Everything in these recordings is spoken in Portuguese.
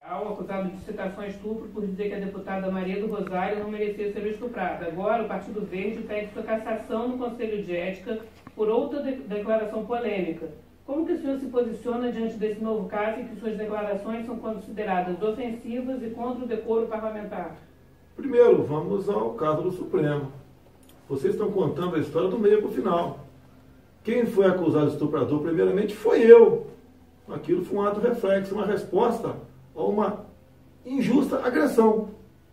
Acusado de citação a estupro por dizer que a deputada Maria do Rosário não merecia ser estuprada. Agora, o Partido Verde pede sua cassação no Conselho de Ética por outra declaração polêmica. Como que o senhor se posiciona diante desse novo caso em que suas declarações são consideradas ofensivas e contra o decoro parlamentar? Primeiro, vamos ao caso do Supremo. Vocês estão contando a história do meio para o final. Quem foi acusado de estuprador, primeiramente, foi eu. Aquilo foi um ato reflexo, uma resposta a uma injusta agressão.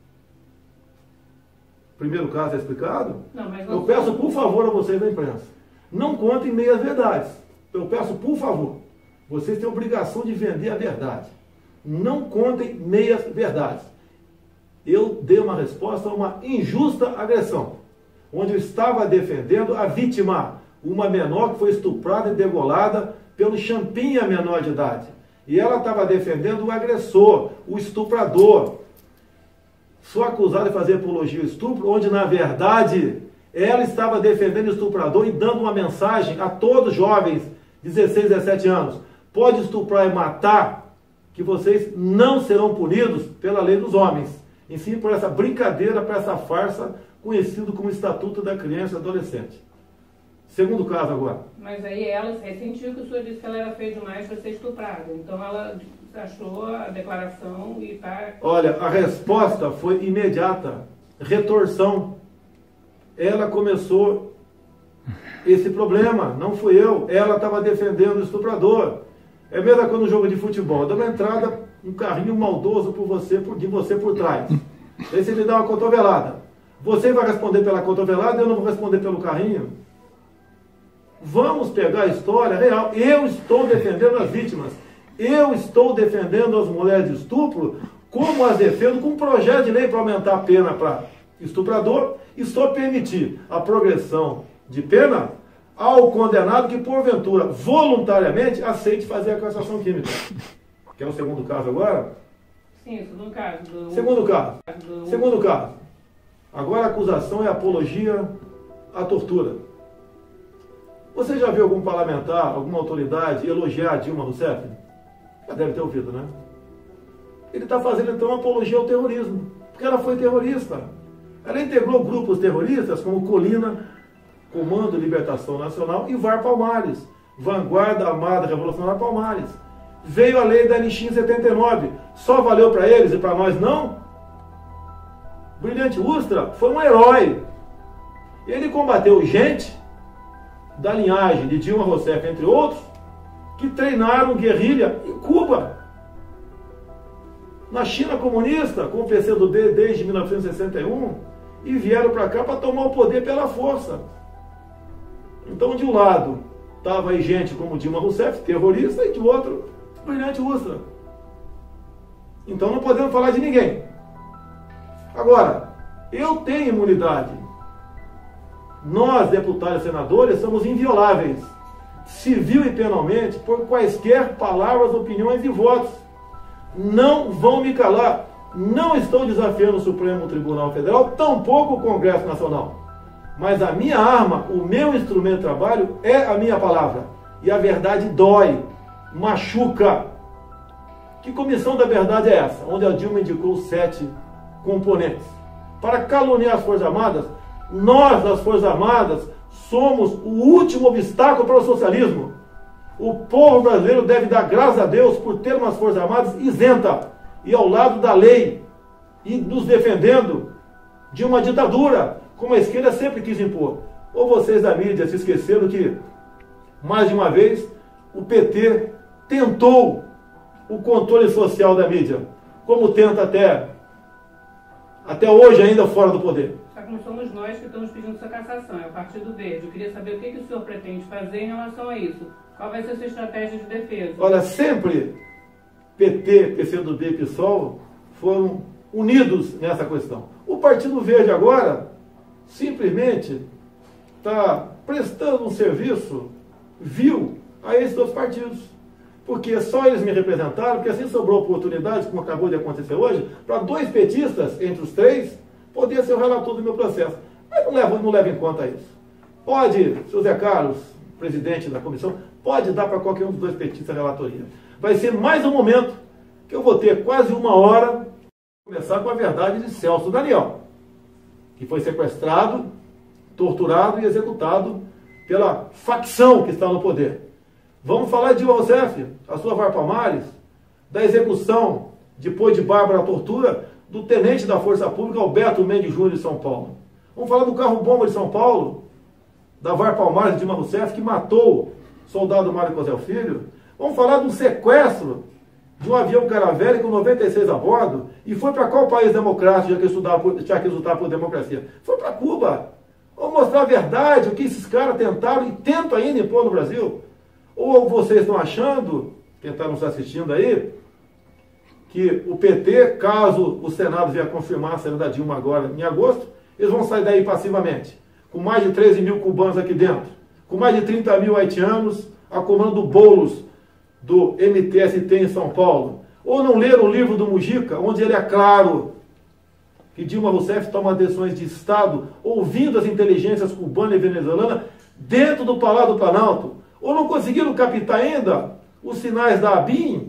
Primeiro caso é explicado? Não, mas eu peço, por favor, a vocês da imprensa, não contem meias verdades. Eu peço, por favor, vocês têm a obrigação de vender a verdade. Não contem meias verdades. Eu dei uma resposta a uma injusta agressão, onde eu estava defendendo a vítima, uma menor que foi estuprada e degolada pelo champinha menor de idade. E ela estava defendendo o agressor, o estuprador. Sou acusado de fazer apologia ao estupro, onde, na verdade, ela estava defendendo o estuprador e dando uma mensagem a todos os jovens de 16, 17 anos. Pode estuprar e matar, que vocês não serão punidos pela lei dos homens. Enfim, por essa brincadeira, por essa farsa, conhecido como Estatuto da Criança e Adolescente. Segundo caso agora. Mas aí ela sentiu que o senhor disse que ela era feia demais para ser estuprada. Então ela achou a declaração e está... Olha, a resposta foi imediata. Retorção. Ela começou esse problema, não fui eu. Ela estava defendendo o estuprador. É mesmo quando no jogo de futebol, dá uma entrada, um carrinho maldoso de você por trás. Aí você me dá uma cotovelada. Você vai responder pela cotovelada e eu não vou responder pelo carrinho. Vamos pegar a história real. Eu estou defendendo as vítimas. Eu estou defendendo as mulheres de estupro, como as defendo com um projeto de lei para aumentar a pena para estuprador e só permitir a progressão de pena ao condenado que, porventura, voluntariamente, aceite fazer a cassação química. Que é o segundo caso agora? Sim, o segundo caso. Segundo caso. Agora a acusação é apologia à tortura. Você já viu algum parlamentar, alguma autoridade elogiar Dilma Rousseff? Já deve ter ouvido, né? Ele está fazendo então uma apologia ao terrorismo, porque ela foi terrorista. Ela integrou grupos terroristas como Colina, Comando Libertação Nacional e VAR Palmares, Vanguarda Armada Revolucionária Palmares. Veio a lei da Anistia em 79, só valeu para eles e para nós não? Brilhante Ustra foi um herói. Ele combateu gente da linhagem de Dilma Rousseff, entre outros, que treinaram guerrilha em Cuba. Na China comunista, com o PCdoB desde 1961, e vieram para cá para tomar o poder pela força. Então, de um lado, estava aí gente como Dilma Rousseff, terrorista, e de outro, Brilhante Ustra. Então não podemos falar de ninguém. Agora, eu tenho imunidade. Nós, deputados e senadores, somos invioláveis, civil e penalmente, por quaisquer palavras, opiniões e votos. Não vão me calar. Não estou desafiando o Supremo Tribunal Federal, tampouco o Congresso Nacional. Mas a minha arma, o meu instrumento de trabalho é a minha palavra. E a verdade dói, machuca. Que comissão da verdade é essa? Onde a Dilma indicou 7 componentes. Para caluniar as Forças Armadas, nós, das Forças Armadas, somos o último obstáculo para o socialismo. O povo brasileiro deve dar graças a Deus por ter umas Forças Armadas isenta e ao lado da lei e nos defendendo de uma ditadura, como a esquerda sempre quis impor. Ou vocês da mídia se esqueceram que, mais de uma vez, o PT tentou o controle social da mídia, como tenta até hoje ainda fora do poder. Só que não somos nós que estamos pedindo sua cassação, é o Partido Verde. Eu queria saber o que o senhor pretende fazer em relação a isso. Qual vai ser a sua estratégia de defesa? Olha, sempre PT, PCdoB e PSOL foram unidos nessa questão. O Partido Verde agora simplesmente está prestando um serviço vil a esses dois partidos. Porque só eles me representaram, porque assim sobrou oportunidade, como acabou de acontecer hoje, para 2 petistas, entre os 3, poder ser o relator do meu processo. Mas não leva em conta isso. Pode, seu Zé Carlos, presidente da comissão, pode dar para qualquer um dos 2 petistas a relatoria. Vai ser mais um momento que eu vou ter quase 1 hora para começar com a verdade de Celso Daniel, que foi sequestrado, torturado e executado pela facção que está no poder. Vamos falar de Dilma Rousseff, a sua VAR Palmares, da execução, depois de bárbara tortura, do tenente da Força Pública, Alberto Mendes Júnior, de São Paulo. Vamos falar do carro-bomba de São Paulo, da VAR Palmares de Dilma Rousseff, que matou o soldado Mário Cosel Filho. Vamos falar do sequestro de um avião Caravelle com 96 a bordo, e foi para qual país democrático já que lutar por democracia? Foi para Cuba. Vamos mostrar a verdade, o que esses caras tentaram e tentam ainda impor no Brasil. Ou vocês estão achando, quem está nos assistindo aí, que o PT, caso o Senado venha confirmar a saída da Dilma agora em agosto, eles vão sair daí passivamente, com mais de 13 mil cubanos aqui dentro, com mais de 30 mil haitianos a comando do Boulos do MTST em São Paulo. Ou não leram o livro do Mujica, onde ele é claro que Dilma Rousseff toma decisões de Estado ouvindo as inteligências cubana e venezuelana dentro do Palácio do Planalto. Ou não conseguiram captar ainda os sinais da ABIN,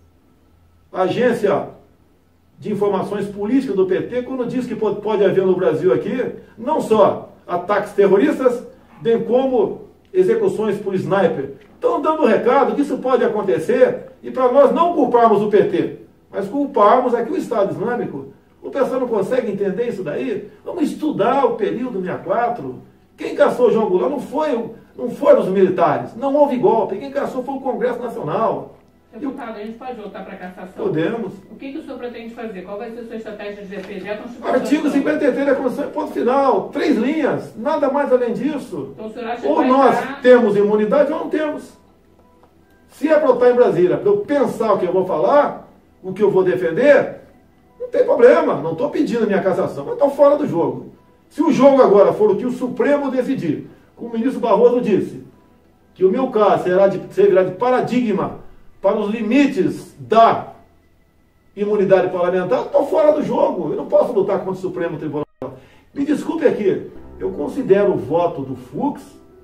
Agência de Informações Políticas do PT, quando diz que pode haver no Brasil aqui, não só ataques terroristas, bem como execuções por sniper. Estão dando recado que isso pode acontecer, e para nós não culparmos o PT, mas culparmos aqui o Estado Islâmico. O pessoal não consegue entender isso daí? Vamos estudar o período 64. Quem caçou João Goulart não foram os militares, não houve golpe. Quem caçou foi o Congresso Nacional. Deputado, a gente pode voltar para a cassação? Podemos. O que o senhor pretende fazer? Qual vai ser a sua estratégia de defender a Constituição? Artigo 53 da Constituição, ponto final. 3 linhas, nada mais além disso. Então, o senhor acha que ou nós temos imunidade ou não temos. Se é para eu estar em Brasília, para eu pensar o que eu vou falar, o que eu vou defender, não tem problema, não estou pedindo minha cassação, mas estou fora do jogo. Se o jogo agora for o que o Supremo decidir, como o ministro Barroso disse, que o meu caso servirá de paradigma para os limites da imunidade parlamentar, estou fora do jogo. Eu não posso lutar contra o Supremo Tribunal. Me desculpe aqui, eu considero o voto do Fux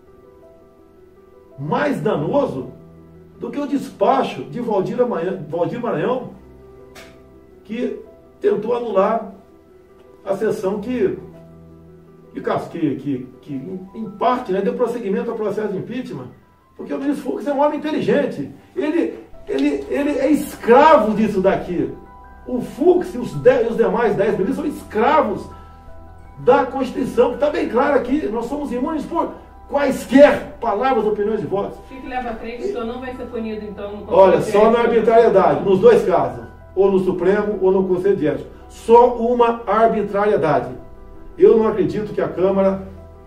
mais danoso do que o despacho de Valdir Maranhão, que tentou anular a sessão que em parte, né, deu prosseguimento ao processo de impeachment, porque o ministro Fux é um homem inteligente. Ele é escravo disso daqui. O Fux e os demais 10 ministros são escravos da Constituição, que está bem claro aqui. Nós somos imunes por quaisquer palavras, opiniões e votos. O que leva a crer que o senhor não vai ser punido, então, no Conselho Olha, só na arbitrariedade, nos dois casos, ou no Supremo ou no Conselho de Ética. Só uma arbitrariedade. Eu não acredito que a Câmara,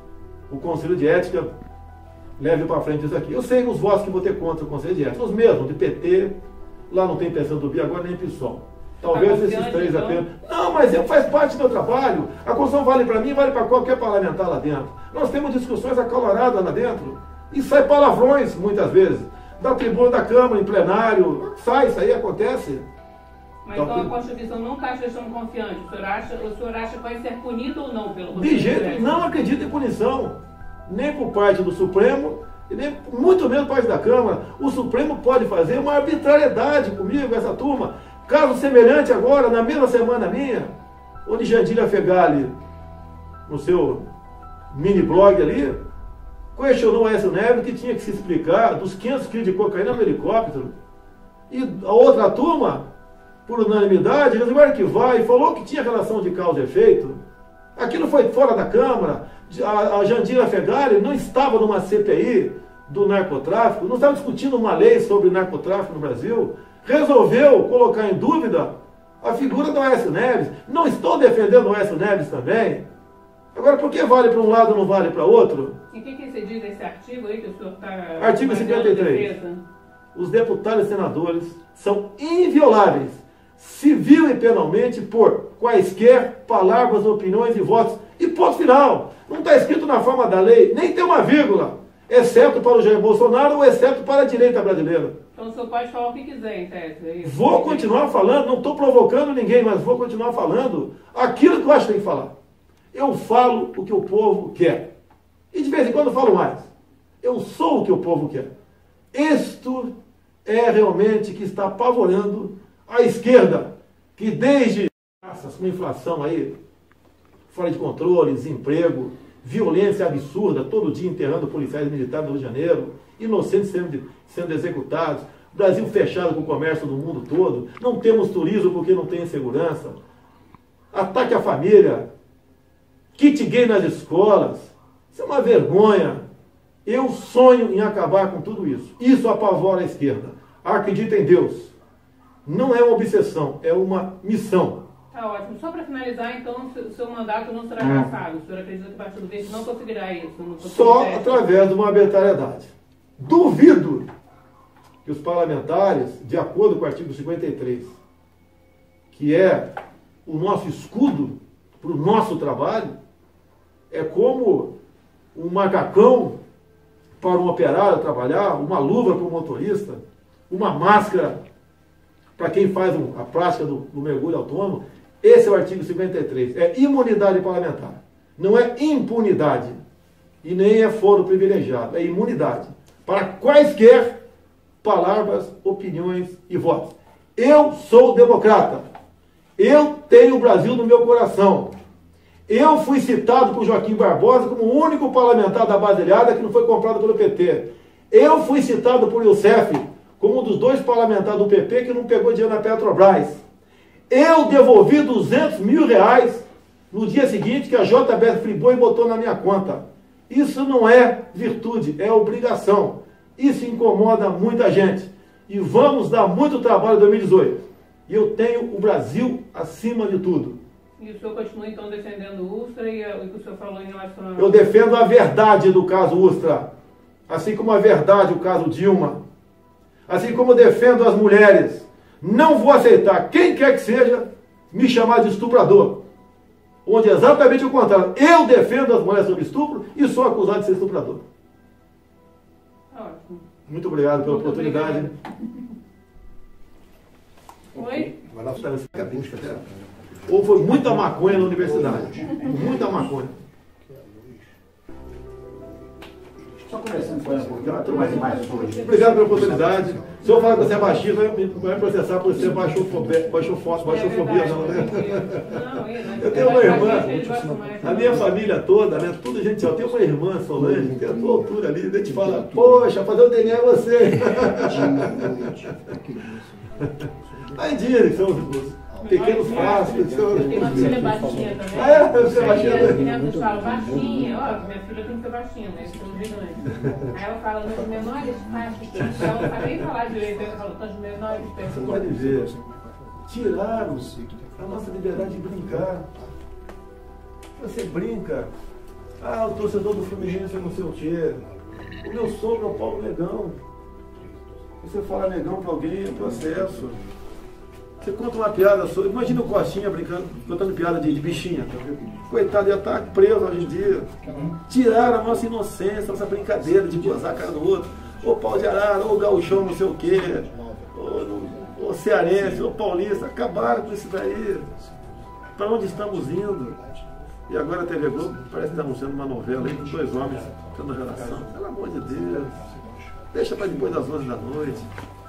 o Conselho de Ética, leve para frente isso aqui. Eu sei os votos que vou ter contra o Conselho de Ética, os mesmos, de PT, lá não tem PCdoB agora, nem PSOL. Talvez esses 3 apenas. Não, mas faz parte do meu trabalho. A Constituição vale para mim, vale para qualquer parlamentar lá dentro. Nós temos discussões acaloradas lá dentro. E sai palavrões, muitas vezes. Da tribuna da Câmara, em plenário. Isso aí acontece. Mas então a Constituição não está te deixando confiante. O senhor acha que vai ser punido ou não pelo De jeito, não acredito em punição. Nem por parte do Supremo, e nem muito menos por parte da Câmara. O Supremo pode fazer uma arbitrariedade comigo, essa turma. Caso semelhante agora, na mesma semana minha, onde Jandira Fegali, no seu mini blog ali, questionou o Aécio Neves que tinha que se explicar dos 500 quilos de cocaína no helicóptero. E a outra turma, por unanimidade, resolveu arquivar e falou que tinha relação de causa e efeito. Aquilo foi fora da Câmara. A Jandira Fegali não estava numa CPI do narcotráfico, não estava discutindo uma lei sobre narcotráfico no Brasil. Resolveu colocar em dúvida a figura do Aécio Neves. Não estou defendendo o Aécio Neves também. Agora, por que vale para um lado e não vale para outro? E o que você diz desse artigo aí que o senhor está... Artigo 53. Os deputados e senadores são invioláveis, civil e penalmente, por quaisquer palavras, opiniões e votos. E ponto final. Não está escrito na forma da lei, nem tem uma vírgula, exceto para o Jair Bolsonaro ou exceto para a direita brasileira. Então o senhor pode falar o que quiser, em tese. Vou continuar falando, não estou provocando ninguém, mas vou continuar falando aquilo que eu acho que tem que falar. Eu falo o que o povo quer. E de vez em quando eu falo mais. Eu sou o que o povo quer. Isto é realmente que está apavorando A esquerda, que desde com inflação aí, fora de controle, desemprego, violência absurda, todo dia enterrando policiais militares no Rio de Janeiro, inocentes sendo executados, Brasil fechado com o comércio do mundo todo, não temos turismo porque não tem segurança, ataque à família, kit gay nas escolas, isso é uma vergonha. Eu sonho em acabar com tudo isso. Isso apavora a esquerda. Acredita em Deus. Não é uma obsessão, é uma missão. Tá ótimo. Só para finalizar, então, o seu mandato não será cassado. O senhor acredita que o Partido Verde não conseguirá isso? Só através de uma arbitrariedade. Duvido que os parlamentares, de acordo com o artigo 53, que é o nosso escudo para o nosso trabalho, é como um macacão para um operário trabalhar, uma luva para o motorista, uma máscara para quem faz a prática do mergulho autônomo. Esse é o artigo 53. É imunidade parlamentar. Não é impunidade. E nem é foro privilegiado. É imunidade. Para quaisquer palavras, opiniões e votos. Eu sou democrata. Eu tenho o Brasil no meu coração. Eu fui citado por Joaquim Barbosa como o único parlamentar da base aliada que não foi comprado pelo PT. Eu fui citado por Youssef como um dos 2 parlamentares do PP que não pegou dinheiro na Petrobras. Eu devolvi R$200 mil no dia seguinte que a JBS Friboi botou na minha conta. Isso não é virtude, é obrigação. Isso incomoda muita gente. E vamos dar muito trabalho em 2018. E eu tenho o Brasil acima de tudo. E o senhor continua, então, defendendo o Ustra e o que o senhor falou em relação a... Eu defendo a verdade do caso Ustra. Assim como a verdade o caso Dilma. Assim como eu defendo as mulheres. Não vou aceitar, quem quer que seja, me chamar de estuprador. Onde é exatamente o contrário. Eu defendo as mulheres sob estupro e sou acusado de ser estuprador. Ótimo. Muito obrigado pela oportunidade. Oi? Ou foi muita maconha na universidade. Muita maconha. Só conversando com ela um pouquinho, ela tem mais hoje. Obrigado pela oportunidade. Se eu falar que você é baixista, vai processar por ser baixofobia, não, né? Eu tenho uma irmã, a minha família toda, né? Tudo gente, eu tenho uma irmã, Solange, que tem a tua altura ali, a gente fala, poxa, fazer o DNA é você. Aí dizem que são os pequenos frascos. Tem uma filha baixinha também. Ah, é? Você é baixinha? As crianças falam baixinha. Ó, minha filha tem que ser baixinha, né? Eles são gigantes. Aí ela fala, nos menores frascos. Então ela não sabe nem falar direito. Ela fala, nos menores frascos. Você pode ver. Tiraram a nossa liberdade de brincar. Você brinca. Ah, o torcedor do Fluminense é não sei o quê. O meu sogro é o Paulo Negão. Você fala Negão para alguém, é processo. Você conta uma piada, imagina o Costinha brincando, contando piada de bichinha. Coitado, ia estar preso hoje em dia. Tiraram a nossa inocência, nossa brincadeira de gozar a cara do outro. Ô pau de arara, ô gauchão não sei o quê, ô cearense, ô paulista. Acabaram com isso daí. Para onde estamos indo? E agora a TV Globo parece que está anunciando uma novela aí com 2 homens tendo relação. Pelo amor de Deus. Deixa para depois das 11 da noite.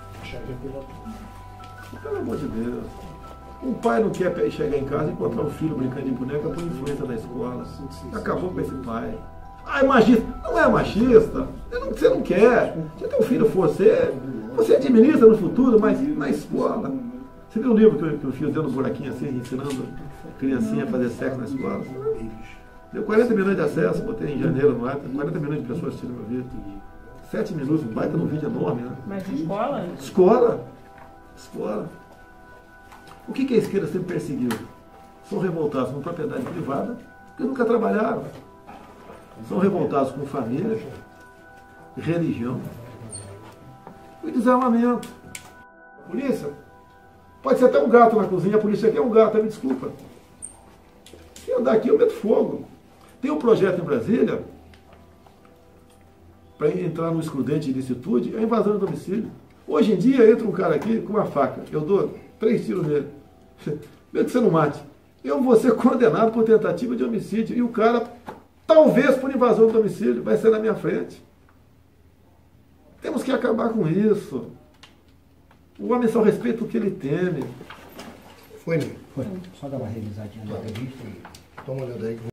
Pelo amor de Deus. Um pai não quer chegar em casa e encontrar um filho brincando de boneca por influência da escola. Acabou com esse pai. Ah, é machista. Não é machista. Você não quer. Se teu filho for, você administra no futuro, mas na escola. Você viu o livro que o filho deu no buraquinho assim, ensinando a criancinha a fazer sexo na escola? Deu 40 minutos de acesso, botei em janeiro no ar, 40 minutos de pessoas assistindo meu vídeo. 7 minutos, um baita num vídeo enorme, né? Mas de escola? Escola. O que a esquerda sempre perseguiu? São revoltados com propriedade privada, porque nunca trabalharam. São revoltados com família, religião e desarmamento. Polícia, pode ser até um gato na cozinha, a polícia aqui é um gato, me desculpa. Se andar aqui eu meto fogo. Tem um projeto em Brasília para entrar no excludente de ilicitude, é a invasão de domicílio. Hoje em dia entra um cara aqui com uma faca, eu dou 3 tiros nele, mesmo que você não mate. Eu vou ser condenado por tentativa de homicídio e o cara, talvez por invasão de domicílio, vai ser na minha frente. Temos que acabar com isso. O homem só respeita o que ele teme. Foi, Ney. Foi. Só dar uma revisadinha na revista e toma uma olhada aí.